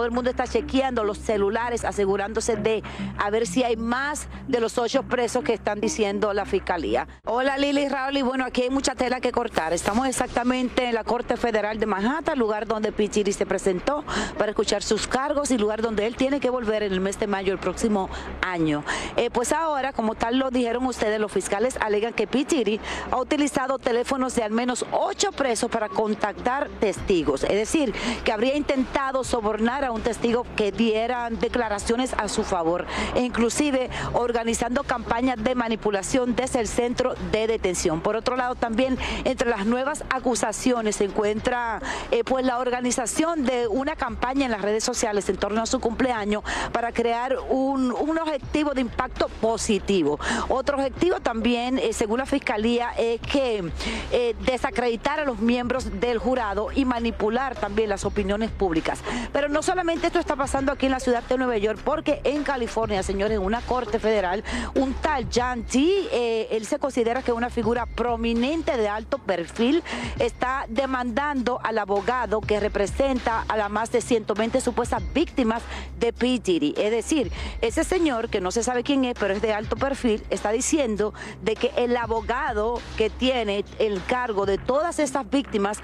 Todo el mundo está chequeando los celulares, asegurándose de a ver si hay más de los 8 presos que están diciendo la fiscalía. Hola Lili, Raúl, y bueno, aquí hay mucha tela que cortar. Estamos exactamente en la Corte Federal de Manhattan, lugar donde P. Diddy se presentó para escuchar sus cargos y lugar donde él tiene que volver en el mes de mayo del próximo año. Pues ahora, como tal lo dijeron ustedes, los fiscales alegan que P. Diddy ha utilizado teléfonos de al menos 8 presos para contactar testigos, es decir, que habría intentado sobornar a un testigo que dieran declaraciones a su favor e inclusive organizando campañas de manipulación desde el centro de detención. Por otro lado, también entre las nuevas acusaciones se encuentra pues la organización de una campaña en las redes sociales en torno a su cumpleaños para crear un objetivo de impacto positivo. Otro objetivo también, según la fiscalía, es que desacreditar a los miembros del jurado y manipular también las opiniones públicas. Pero no solamente esto está pasando aquí en la ciudad de Nueva York, porque en California, señores, en una corte federal, un tal Jan T, él se considera que es una figura prominente de alto perfil, está demandando al abogado que representa a las más de 120 supuestas víctimas de P. Diddy. Es decir, ese señor, que no se sabe quién es, pero es de alto perfil, está diciendo de que el abogado que tiene el cargo de todas estas víctimas,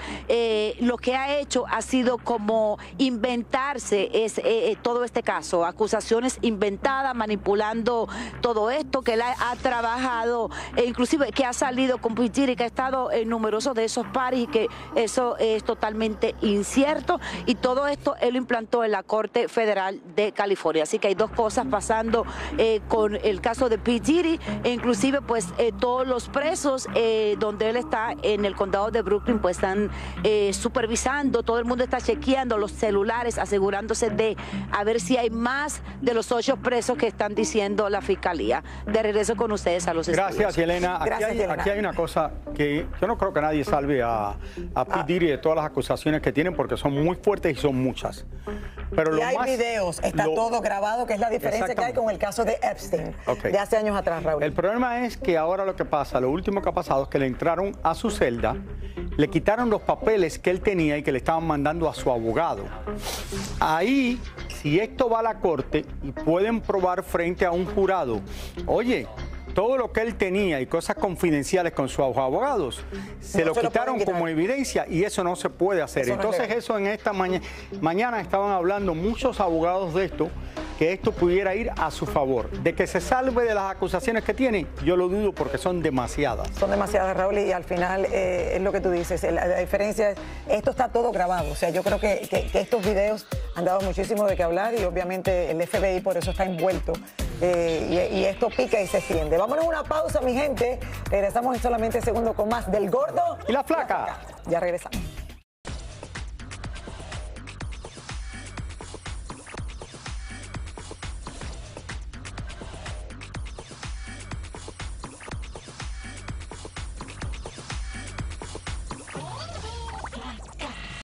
lo que ha hecho ha sido como inventarse todo este caso, acusaciones inventadas, manipulando todo esto, que él ha trabajado, inclusive que ha salido con P. Diddy, que ha estado en numerosos de esos paris y que eso es totalmente incierto, y todo esto él lo implantó en la Corte Federal de California. Así que hay dos cosas pasando con el caso de P. Diddy, e inclusive pues todos los presos donde él está en el condado de Brooklyn pues están supervisando, todo el mundo está chequeando los celulares, asegurándose de a ver si hay más de los 8 presos que están diciendo la fiscalía. De regreso con ustedes a los estudios. Gracias, Yelena. Aquí hay una cosa que yo no creo que nadie salve a P. Diddy de todas las acusaciones que tienen, porque son muy fuertes y son muchas. Pero y hay videos, está todo grabado, que es la diferencia que hay con el caso de Epstein, de hace años atrás, Raúl. El problema es que ahora lo que pasa, lo último que ha pasado es que le entraron a su celda, le quitaron los papeles que él tenía y que le estaban mandando a su abogado. Ahí, si esto va a la corte y pueden probar frente a un jurado, oye, todo lo que él tenía y cosas confidenciales con sus abogados, se lo quitaron como evidencia, y eso no se puede hacer. Entonces eso en esta mañana estaban hablando muchos abogados de esto, que esto pudiera ir a su favor. De que se salve de las acusaciones que tiene, yo lo dudo, porque son demasiadas. Son demasiadas, Raúl, y al final es lo que tú dices. La diferencia es, esto está todo grabado. O sea, yo creo que estos videos han dado muchísimo de qué hablar, y obviamente el FBI por eso está envuelto. Y esto pica y se extiende. Vámonos a una pausa, mi gente. Regresamos en solamente segundos con más del Gordo y la Flaca. Ya regresamos.